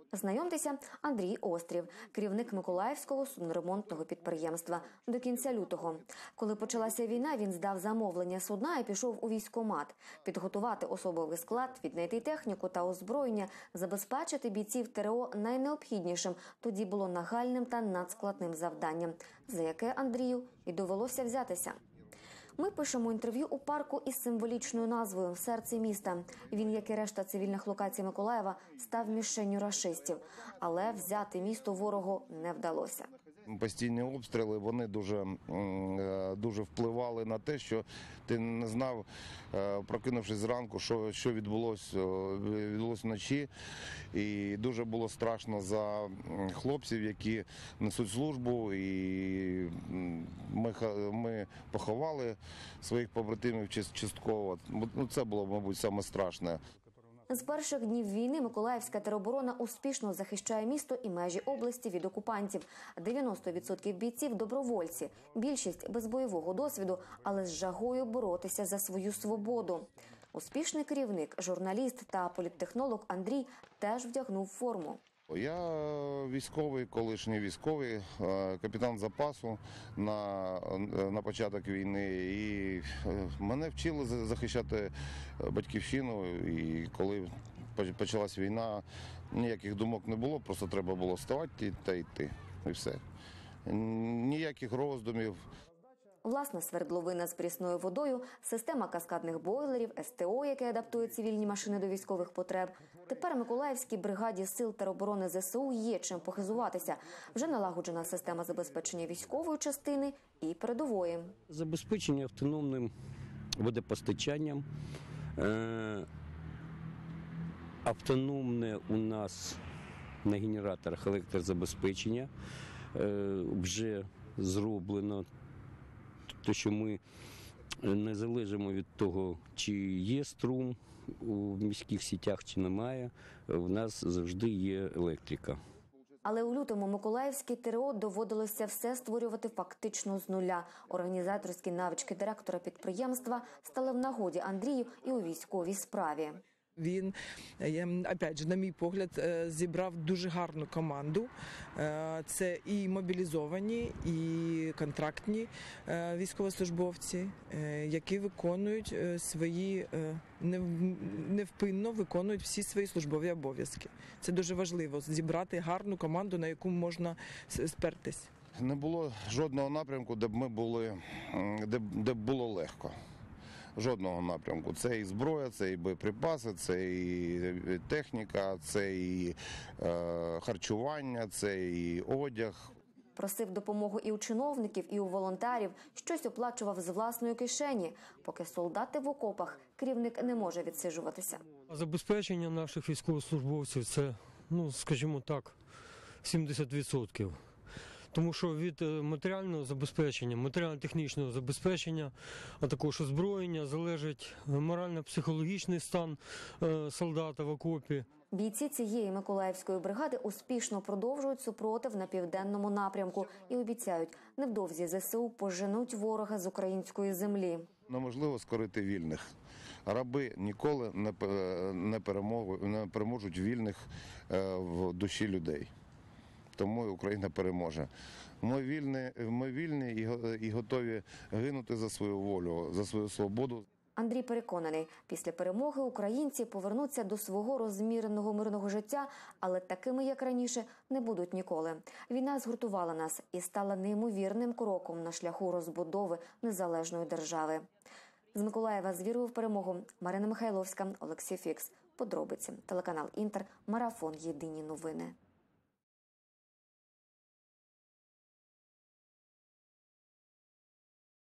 Знайомтеся, Андрій Острів, керівник Миколаївського судноремонтного підприємства. До кінця лютого. Коли почалася війна, він здав замовлення судна і пішов у військкомат. Підготувати особовий склад, віднайти техніку та озброєння, забезпечити бійців ТРО найнеобхіднішим тоді було нагальним та надскладним завданням, за яке Андрію і довелося взятися. Ми пишемо інтерв'ю у парку із символічною назвою «В серці міста». Він, як і решта цивільних локацій Миколаєва, став мішенню рашистів. Але взяти місто ворогу не вдалося. Постійні обстріли, вони дуже впливали на те, що ти не знав, прокинувшись зранку, що відбулося вночі. І дуже було страшно за хлопців, які несуть службу. І ми поховали своїх побратимів частково. Це було, мабуть, саме страшне. З перших днів війни Миколаївська тероборона успішно захищає місто і межі області від окупантів. 90% бійців – добровольці, більшість – без бойового досвіду, але з жагою боротися за свою свободу. Успішний керівник, журналіст та політтехнолог Андрій теж вдягнув форму. Я військовий, колишній військовий, капітан запасу на початок війни. І мене вчили захищати батьківщину. І коли почалась війна, ніяких думок не було, просто треба було вставати та йти. І все. Ніяких роздумів. Власна свердловина з прісною водою, система каскадних бойлерів, СТО, яке адаптує цивільні машини до військових потреб. Тепер Миколаївській бригаді сил тероборони ЗСУ є чим похизуватися. Вже налагоджена система забезпечення військової частини і передової. Забезпечення автономним водопостачанням. Автономне у нас на генераторах електрозабезпечення вже зроблено. Те, що ми не залежимо від того, чи є струм у міських сітях, чи немає, в нас завжди є електрика. Але у лютому Миколаївській ТРО доводилося все створювати фактично з нуля. Організаторські навички директора підприємства стали в нагоді Андрію і у військовій справі. Він, опять же, на мій погляд, зібрав дуже гарну команду. Це і мобілізовані, і контрактні військовослужбовці, які виконують невпинно виконують всі свої службові обов'язки. Це дуже важливо – зібрати гарну команду, на яку можна спертись. Не було жодного напрямку, де б ми були, де б було легко. Жодного напрямку. Це і зброя, це і боєприпаси, це і техніка, це і харчування, це і одяг. Просив допомогу і у чиновників, і у волонтерів, щось оплачував з власної кишені. Поки солдати в окопах, керівник не може відсиджуватися. Забезпечення наших військовослужбовців – це, скажімо так, 70%. Тому що від матеріального забезпечення, матеріально-технічного забезпечення, а також озброєння залежить морально-психологічний стан солдата в окопі. Бійці цієї Миколаївської бригади успішно продовжують супротив на південному напрямку і обіцяють, невдовзі ЗСУ поженуть ворога з української землі. Неможливо скорити вільних. Раби ніколи не переможуть вільних в душі людей. Тому Україна переможе. Ми вільні і готові гинути за свою волю, за свою свободу. Андрій переконаний, після перемоги українці повернуться до свого розміреного мирного життя, але такими, як раніше, не будуть ніколи. Війна згуртувала нас і стала неймовірним кроком на шляху розбудови незалежної держави. З Миколаєва з вірою в перемогу. Марина Михайловська, Олексій Фікс. Подробиці. Телеканал Інтер. Марафон. Єдині новини.